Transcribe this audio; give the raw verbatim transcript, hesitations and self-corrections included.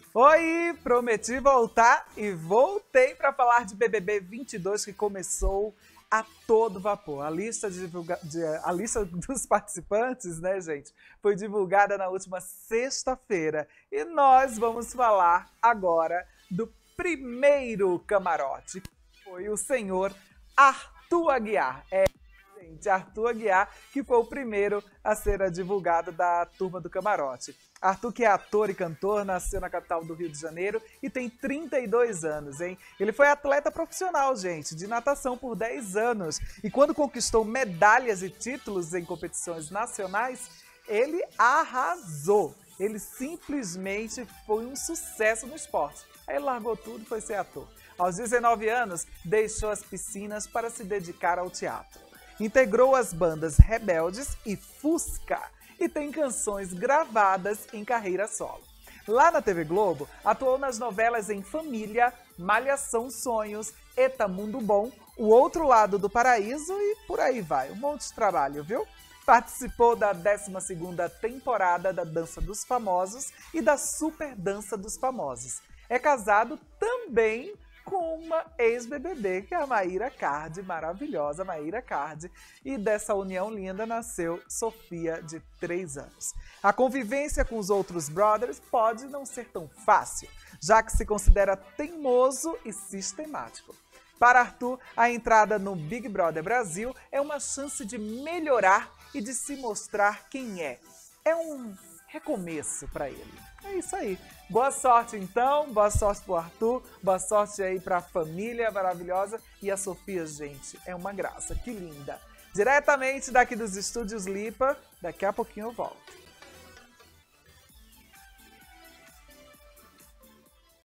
Oi, prometi voltar e voltei para falar de B B B vinte e dois que começou a todo vapor. A lista, de divulga... de... a lista dos participantes, né, gente, foi divulgada na última sexta-feira e nós vamos falar agora do primeiro camarote, que foi o senhor Arthur Aguiar. É, gente, Arthur Aguiar, que foi o primeiro a ser divulgado da turma do camarote. Arthur, que é ator e cantor, nasceu na capital do Rio de Janeiro e tem trinta e dois anos, hein? Ele foi atleta profissional, gente, de natação por dez anos. E quando conquistou medalhas e títulos em competições nacionais, ele arrasou. Ele simplesmente foi um sucesso no esporte. Aí ele largou tudo e foi ser ator. Aos dezenove anos, deixou as piscinas para se dedicar ao teatro. Integrou as bandas Rebeldes e Fusca e tem canções gravadas em carreira solo. Lá na T V Globo, atuou nas novelas Em Família, Malhação Sonhos, Eta Mundo Bom, O Outro Lado do Paraíso e por aí vai. Um monte de trabalho, viu? Participou da décima segunda temporada da Dança dos Famosos e da Super Dança dos Famosos. É casado também com uma ex-B B B, que é a Mayra Card, maravilhosa Mayra Card, e dessa união linda nasceu Sofia, de três anos. A convivência com os outros brothers pode não ser tão fácil, já que se considera teimoso e sistemático. Para Arthur, a entrada no Big Brother Brasil é uma chance de melhorar e de se mostrar quem é. É um recomeço para ele. É isso aí. Boa sorte então, boa sorte pro Arthur, boa sorte aí pra família maravilhosa. E a Sofia, gente, é uma graça, que linda. Diretamente daqui dos estúdios Lipa, daqui a pouquinho eu volto.